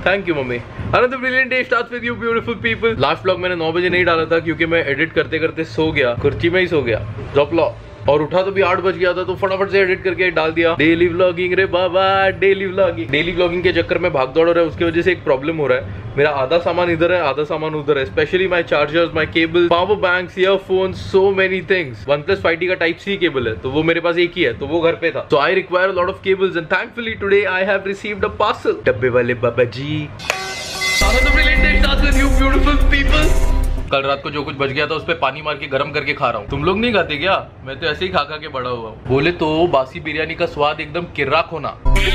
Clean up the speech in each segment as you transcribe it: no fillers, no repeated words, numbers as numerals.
Thank you मम्मी। Another brilliant day starts with you beautiful people. Last vlog मैंने 9 बजे नहीं डाला था क्योंकि मैं एडिट करते करते सो गया, कुर्सी में ही सो गया, ड्रॉप लो, और उठा तो भी 8 बज गया था, तो फटाफट से एडिट करके डाल दिया। डेली व्लॉगिंग रे बाबा, डेली व्लॉगिंग। डेली व्लॉगिंग के चक्कर में भाग दौड़ हो रहा है, उसकी वजह से एक प्रॉब्लम हो रहा है। मेरा आधा सामान इधर है, आधा सामान उधर है, especially my chargers, my cable, power banks, earphones, so many things. OnePlus 5T का टाइप सी केबल है, तो वो मेरे पास एक ही है, तो वो घर पे था, so I require a lot of cables and thankfully today I have received a parcel। डब्बे वाले बाबा जी। Another brilliant day starts with you beautiful people। कल रात को जो कुछ बच गया था उस पे पानी मार के गरम करके खा रहा हूँ। तुम लोग नहीं खाते क्या? मैं तो ऐसे ही खा खा के बड़ा हुआ हूँ। बोले तो बासी बिरयानी का स्वाद एकदम किर्राक होना।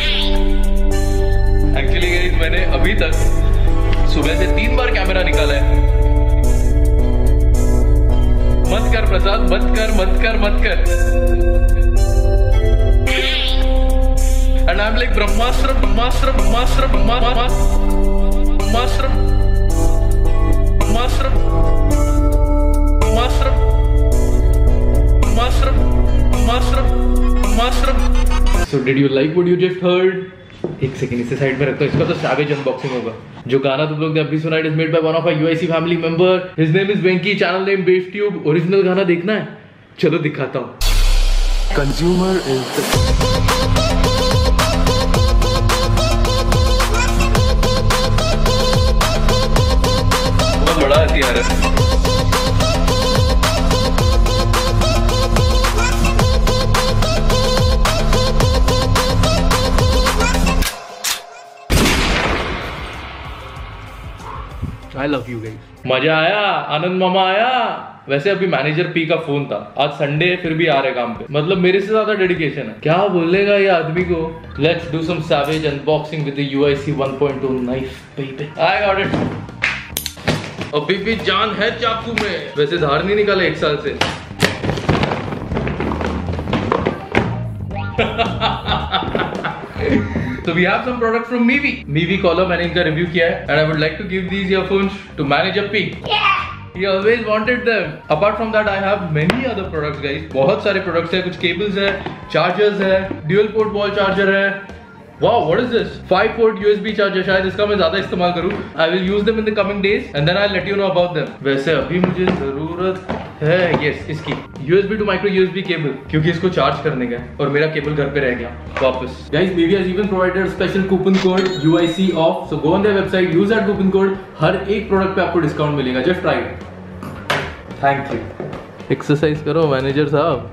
एक्चुअली गाइस मैंने अभी तक सुबह से 3 बार कैमरा निकाला है। मत कर प्रसाद, मत कर मत कर मत कर। And I am like Brahmastra Brahmastra Brahmastra Brahmastra Master, master, master, master, master. So did you like what you just heard? एक सेकंड इसे साइड में रखता हूँ, इसका तो savage unboxing होगा। जो गाना तुम लोग ने अभी सुना is made by one of our UIC family member. His name is Venki, channel name BaseTube. Original गाना देखना है? चलो दिखाता हूँ। Consumer is the बड़ा हथियार है। I love you guys। मजा आया? आनंद मामा आया? वैसे अभी मैनेजर पी का फोन था, आज संडे फिर भी आ रहे काम पे, मतलब मेरे से ज्यादा डेडिकेशन है। क्या बोलेगा ये आदमी को? Let's do some savage unboxing with the UIC 1.2 knife baby। I got it। अभी भी जान है चाकू में, वैसे धार नहीं निकाला 1 साल से। So we have some products from Mivi। Mivi collar मैंने इनका रिव्यू किया है and I would like to give these earphones to manager P। He always wanted them। Apart from that I have many other products guys। बहुत सारे products हैं, कुछ cables है, chargers है, dual port wall charger है। Wow, what is this? 5-port USB charger। शायद इसका मैं ज्यादा इस्तेमाल करूँ। I will use them in the coming days and then I'll let you know about them। वैसे अभी मुझे जरूरत है yes इसकी USB to micro USB cable, क्योंकि इसको चार्ज करने का है और मेरा केबल घर पे रह गया वापस। Guys, Mivi has even provided a special coupon code UIC off। So go on their website, use that coupon code। हर एक प्रोडक्ट पे आपको डिस्काउंट मिलेगा। Just try it। Thank you। Exercise करो मैनेजर साहब।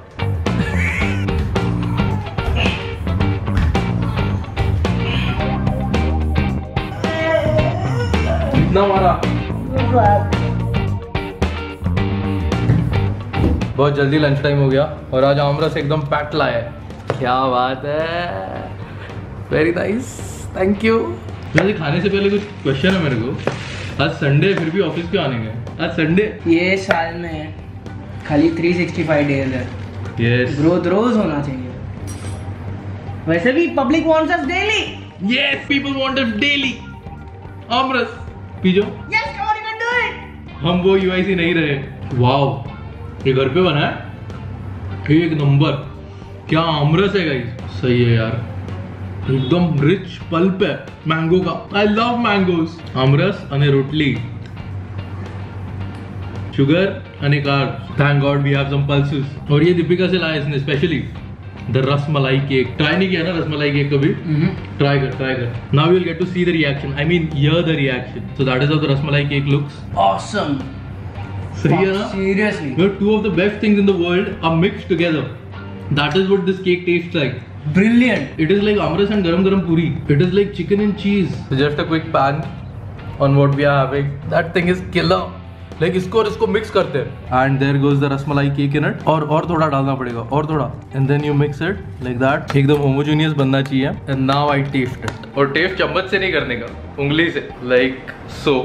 बहुत जल्दी लंच टाइम हो गया और आज आमरस एकदम पैक्ड लाया है। क्या बात है, वेरी नाइस, थैंक यू। वैसे खाने से पहले कुछ क्वेश्चन है मेरे को। आज संडे फिर भी ऑफिस क्यों आने गए? आज संडे ये साल में खाली 365 डेज है। यस, ग्रोथ रोज होना चाहिए। वैसे भी public wants us daily. Yes, people want us daily. Aamras पीजो। Yes, come on, you can do it. हम वो यूआईसी नहीं रहे। वाओ, ये घर पे बना है, एक नंबर। क्या आमरस है गाइस, सही है यार, एकदम रिच पल्प है मैंगो का। I love mangoes. आमरस अने रोटली, शुगर अने carbs. Thank God we have some pulses. और ये दीपिका से लाया इसने specially, the rasmalai cake. Try नहीं किया ना रसमलाई केक कभी? ट्राई कर। Now you will get to see the reaction, I mean hear the reaction. So that is how the rasmalai cake looks. Awesome. सही है ना? Seriously, Where two of the best things in the world are mixed together. That is what this cake tastes like. Brilliant. It is like amras and garam puri. It is like chicken and cheese. So just a quick pan on what we are having. That thing is killer. Like इसको और इसको mix करते हैं. And there goes the rasmalai cake in it. और थोड़ा डालना पड़ेगा, और थोड़ा. And then you mix it like that. एकदम homogeneous बनना चाहिए. And now I taste it. और taste चम्मच से नहीं करने का, उंगली से. Like so.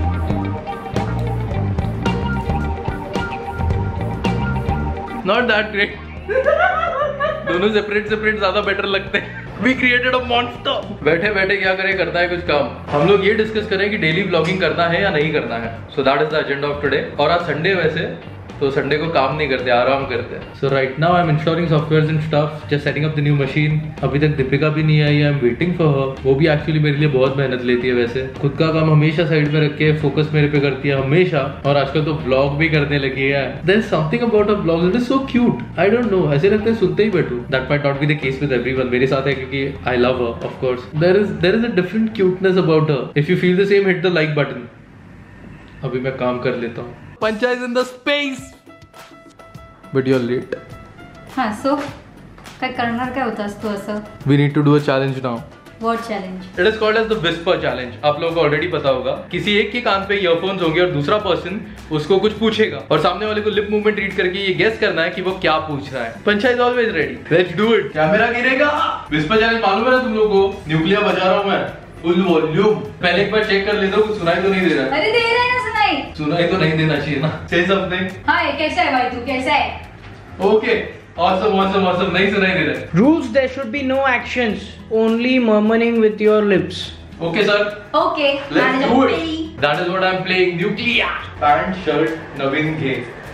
Not that great। दोनों सेपरेट ज्यादा बेटर लगते हैं। We created a monster। बैठे बैठे क्या करें, करता है कुछ काम। हम लोग ये डिस्कस करें कि डेली व्लॉगिंग करना है या नहीं करना है। So that is the agenda of today। और आज संडे वैसे तो संडे को काम नहीं करते, आराम करते हैं। So right now I am installing software and stuff, just setting up the new machine. अभी तक दीपिका भी नहीं आई, I am waiting for her. वो भी एक्चुअली मेरे लिए बहुत मेहनत लेती है, वैसे खुद का काम हमेशा साइड पे रख के फोकस मेरे पे करती है हमेशा। और आजकल तो ब्लॉग भी करने लगी है। There is something about a blog that is so cute, I don't know, ऐसे लगता है सुनते ही बैठूं। That might not be the case with everyone, मेरे साथ है क्योंकि I love her of course. There is a different cuteness about her. If you feel the same, hit the like button. अभी मैं काम कर लेता हूँ। Pancha is in the space but you are late. हां, सो काय करणार, काय होतं असतो असं? We need to do a challenge now. What challenge? It is called as the whisper challenge. आप लोगों को ऑलरेडी पता होगा, किसी एक के कान पे ईयरफोन्स होंगे और दूसरा पर्सन उसको कुछ पूछेगा और सामने वाले को लिप मूवमेंट रीड करके ये गेस करना है कि वो क्या पूछ रहा है। Pancha is always ready, let's do it. Camera गिरेगा। विस्पर चैलेंज मालूम है ना तुम लोगों को? न्यूक्लियर बजा रहा हूं मैं फुल वॉल्यूम। पहले एक बार चेक कर लेता हूं, सुनाई तो नहीं दे रहा है। अरे दे रहा है ना, सुनाई। सुनाई तो नहीं देना चाहिए ना। से समथिंग। हाय, कैसा है भाई तू, कैसा है? Okay, awesome awesome awesome. नहीं सुनाई दे रहा है। Rules: there should be no actions, only murmuring with your lips. Okay sir, okay, let's do it. That is what I'm playing. Nuclear. Pant shirt नवीन घे।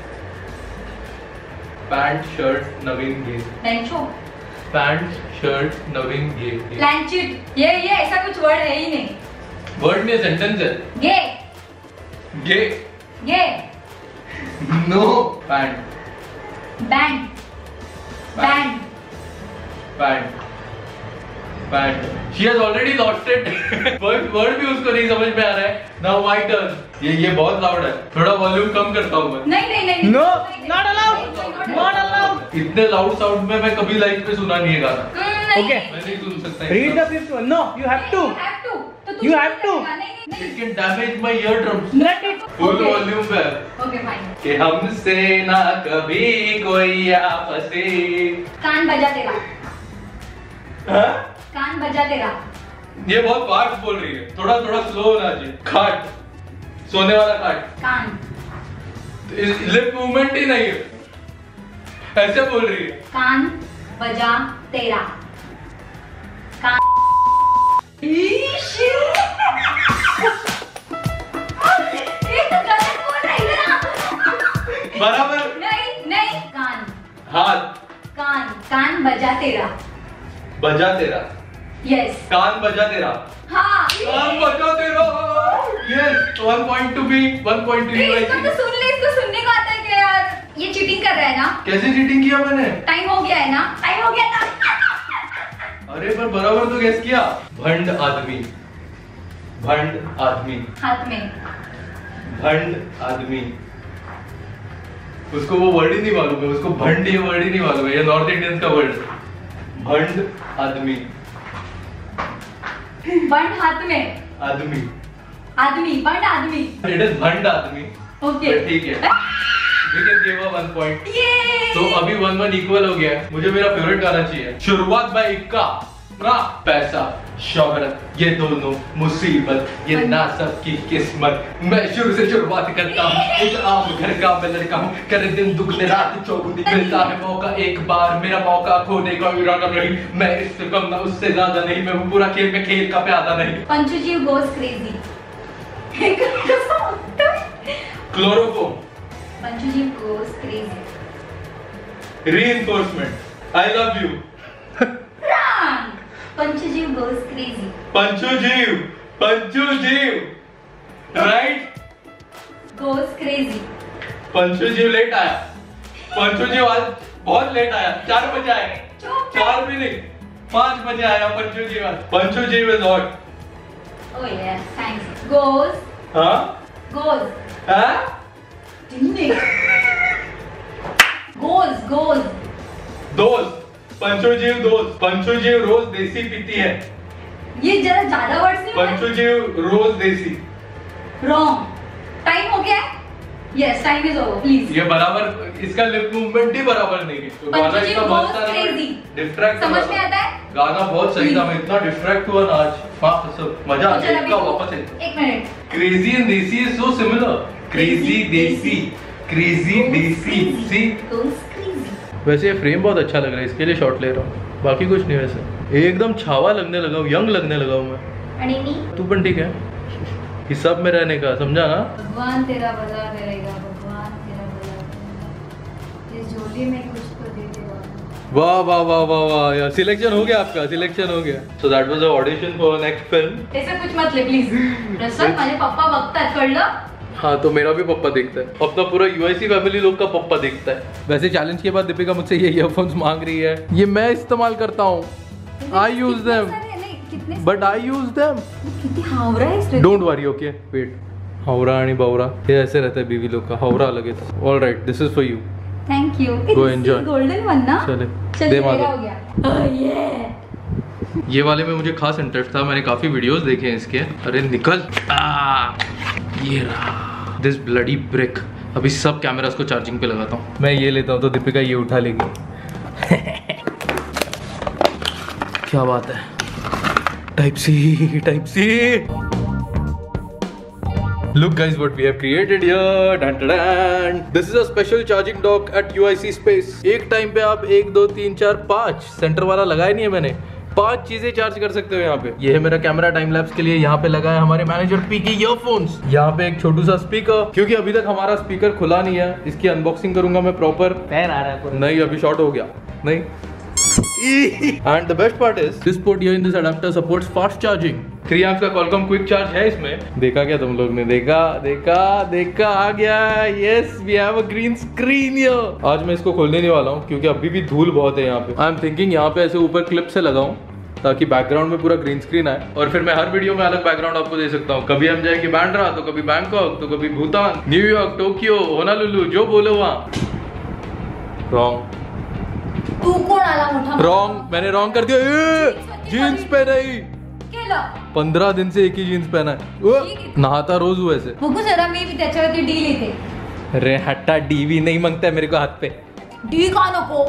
Pant shirt नवीन घे। लंचो, pant shirt नवीन घे। लंचिट, ये ऐसा कुछ वर्ड है ही नहीं। वर्ड में सेंटेंस है। Gay, gay. Gay, no. Pant. Band, band, pant. Pant. She has already lost it. Word भी उसको नहीं समझ में आ रहा है। Now my turn. ये बहुत लाउड है, थोड़ा वॉल्यूम कम करता हूँ मैं। नहीं। No, not allowed. Not allowed. इतने लाउड साउंड में मैं कभी लाइफ में सुना नहीं है गाना। Okay. मैं नहीं सुन सकता। Read the fifth one. No, you have to. You have to. It can damage my eardrums. Let it. Full volume पे। Okay fine. कि हमसे ना कभी कोई आपसे। कान बजा तेरा, हाँ? कान बजा तेरा। ये बहुत फास्ट बोल रही है, थोड़ा थोड़ा स्लो होना चाहिए। खाट, सोने वाला खाट। कान, लिप मूवमेंट ही नहीं है, ऐसे बोल रही है। कान बजा तेरा, कान। ये तो गलत बोल रही है ना। बराबर। नहीं, कान, हाथ। कान बजा तेरा। बजा तेरा। यस। कान बजा तेरा। हाँ। कान बजा तेरा। Yes. 1 point to me, 1 point to you. इसको तो सुन ले, इसको सुनने को आता है क्या यार? ये चीटिंग कर रहा है ना? कैसे चीटिंग किया मैंने? टाइम हो गया है ना? टाइम हो गया ना? अरे पर बराबर तो गेस किया। भंड आदमी। भंड आदमी। हाथ में। भंड आदमी। उसको वो वर्ड ही नहीं मालूम है, उसको भंड ये वर्ड ही नहीं मालूम है, ये नॉर्थ इंडियंस का वर्ड है। भंड आदमी। बंड हाथ में। आदमी। आदमी, बंड आदमी। इट इज भंड आदमी। ओके, ठीक है, we can give a 1 point। ये तो अभी 1-1 इक्वल हो गया। मुझे मेरा फेवरेट गाना चाहिए। शुरुआत बाय इक्का, पैसा शोहरत, ये दोनों मुसीबत, ये ना सबकी किस्मत। मैं शुरू से शुरुआत करता हूँ, एक आम घर का मैं लड़का हूँ, करे दिन दुगने रात चौगुनी। मिलता है मौका एक बार, मेरा मौका खोने का इरादा नहीं। मैं इससे कम ना उससे ज्यादा नहीं, मैं पूरा खेल में खेल का प्यादा नहीं। पंचुजीव गोज क्रेजी। क्लोरोफॉर्म। पंचुजीव goes crazy. Reinforcement. I love you. पंचुजीव गोज क्रेजी। पंचुजीव। पंचुजीव। राइट। Goes crazy. पंचुजीव लेट आया। पंचुजीव आज बहुत लेट आया, 4 बजे आया। 4 भी नहीं, 5 बजे आया पंचुजीव आज। Panchujeev is hot. Oh yes, thanks. Goes. हाँ? Goes. हाँ? Goes. दोस्त। पंचुजीव दोस्त। पंचुजीव रोज देसी पीती है। ये जरा ज्यादा वर्ड्स नहीं बोले? पंचुजीव रोज देसी। Wrong. टाइम हो गया है? Yes, time is over. Please. ये बराबर, इसका लिप मूवमेंट ही बराबर नहीं है। तो गाना पंचुजीव इसका बहुत goes crazy. डिस्ट्रैक्ट समझ में आता है? गाना बहुत सही था, मैं इतना डिस्ट्रैक्ट हुआ ना आज। मजा आ गया इसका वापस। एक minute. Crazy and desi is so similar. Crazy desi, crazy desi. सी Goes crazy. वैसे ये फ्रेम बहुत अच्छा लग रहा है, इसके लिए शॉट ले रहा हूँ, बाकी कुछ नहीं। वैसे एकदम छावा लगने लगा हूँ, यंग लगने लगा हूँ मैं। अनिनी। तू पण ठीक है, इस सब में रहने का, समझा ना? भगवान तेरा भला करेगा, भगवान तेरा भला करेगा। दीदी मैं कुछ तो दे दे। वाह वाह वाह वाह वाह यार, सिलेक्शन हो गया आपका, सिलेक्शन हो गया। So that was the audition for next film. ऐसे कुछ मत ले प्लीज। रसल माझे पप्पा बघतात कळलं? हाँ तो मेरा भी पप्पा देखता है, अपना पूरा यूआईसी फैमिली लोग का पप्पा देखता है। वैसे चैलेंज के बाद दीपिका मुझसे ये ईयरफोन्स मांग रही है, ये मैं इस्तेमाल करता हूँ, I use them, but I use them. किती हावरा आहेस रे। Don't worry, okay wait. हावरा आणि बावरा हे ऐसे रहता है बीवी लोग का, हावरा अलग है। All right, this is for you, thank you. Go enjoy. Golden one ना? चले चल दे मेरा माधव। हो गया। ये वाले में मुझे खास इंटरेस्ट था, मैंने काफी वीडियोस देखे हैं इसके। अरे निकल, ये रहा दिस ब्लडी ब्रिक। अभी सब कैमरास को चार्जिंग पे लगाता हूँ। मैं ये लेता हूँ तो दीपिका ये उठा लेगी। क्या बात है, type C type C. Look guys what we have created here. Dun, dun, dun. This is a special charging dock at UIC Space. एक टाइम पे आप 1 2 3 4 5 सेंटर वाला लगाया नहीं है मैंने, 5 चीजें चार्ज कर सकते हो यहाँ पे। ये है मेरा कैमरा टाइम लैप्स के लिए। यहाँ पे लगा है हमारे मैनेजर पी की ईयरफोन्स। यहाँ पे एक छोटू सा स्पीकर, क्योंकि अभी तक हमारा स्पीकर खुला नहीं है। इसकी अनबॉक्सिंग करूंगा मैं प्रॉपर। पैर आ रहा है। नहीं अभी शॉर्ट हो गया नहीं। And the best part is this port here in this adapter supports fast charging. 3 amps का Qualcomm quick charge है इसमें। देखा क्या तुम लोग ने? देखा देखा देखा, आ गया। Yes, we have a green screen here. आज मैं इसको खोलने नहीं वाला हूँ क्योंकि अभी भी धूल बहुत है यहाँ पे। आई एम थिंकिंग यहाँ पे ऐसे ऊपर क्लिप से लगाऊं ताकि बैकग्राउंड में पूरा ग्रीन स्क्रीन आए, और फिर मैं हर वीडियो में अलग बैकग्राउंड आपको दे सकता हूँ। कभी हम जाएंगे बांद्रा, तो कभी बैंकॉक, तो कभी भूटान, न्यूयॉर्क, टोक्यो, होनालुलु, जो बोलो वहाँ। रॉन्ग तू कोण आला मोठा? रॉन्ग, मैंने रॉन्ग कर दिया। जीन्स पे नहीं, केलं 15 दिन से एक ही जीन्स पहना है। नहाता रोज हूँ ऐसे। बघू जरा मी त्याच्यावरती डी लिहिते। अरे हट्टा, डीवी नहीं मांगता है मेरे को हाथ पे। डी का नको?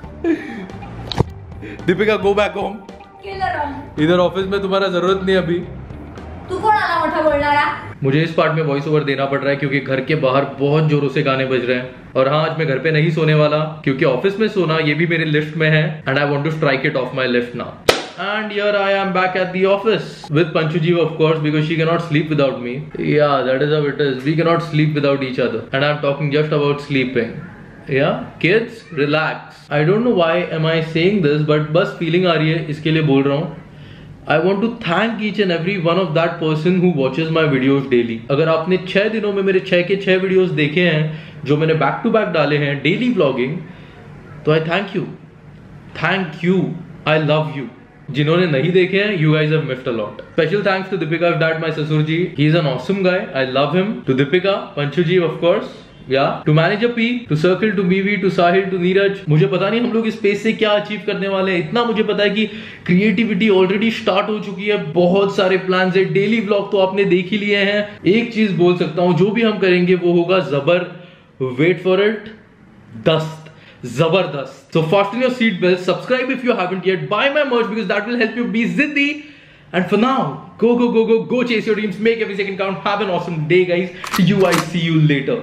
Deepika go back home. केलं रॉंग। इधर ऑफिस में तुम्हारा जरूरत नहीं अभी। तू कोण आला मोठा बोलणारा? मुझे इस पार्ट में वॉइस ओवर देना पड़ रहा है क्योंकि घर के बाहर बहुत जोरों से गाने बज रहे हैं। और हाँ, आज मैं घर पे नहीं सोने वाला क्योंकि ऑफिस में सोना ये भी मेरे लिस्ट में है, and I want to strike it off my list now. And here I am back at the office with Panchuji, of course, because she cannot sleep without me. Yeah, that is how it is. We cannot sleep without each other. And I'm talking just about sleeping. Yeah, kids, relax. I don't know why am I saying this, but बस feeling आ रही है इसके लिए बोल रहा हूँ। I want to thank each and every one of that person who watches my videos daily. अगर आपने 6 दिनों में मेरे 6 के 6 वीडियोस देखे हैं जो मैंने बैक टू बैक डाले हैं, डेली व्लॉगिंग, तो I thank you, thank you, I love you. जिन्होंने नहीं देखे हैं, you guys have missed a lot. Special thanks to Deepika's dad, my Sasurji. He's an awesome guy. I love him. To Deepika, Panchuji, of course. Yeah. To Manager P, to Circle, to Mivi, to Sahil, to Neeraj. मुझे पता नहीं हम लोग इस space से क्या achieve करने वाले हैं। इतना मुझे पता है कि क्रिएटिविटी ऑलरेडी स्टार्ट हो चुकी है, बहुत सारे प्लान्स है, डेली व्लॉग तो आपने देख ही लिए हैं। एक चीज बोल सकता हूँ, जो भी हम करेंगे वो होगा जबर, वेट फॉर इट, दस्त, जबरदस्त। So fasten your seat belts, subscribe if you haven't yet, buy my merch because that will help you be ziddy. And for now, go chase your dreams, make every second count. Have an awesome day, guys. I see you later.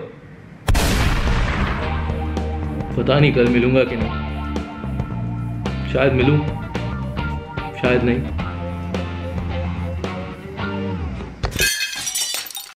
पता नहीं कल मिलूंगा कि नहीं, शायद मिलूं, शायद नहीं।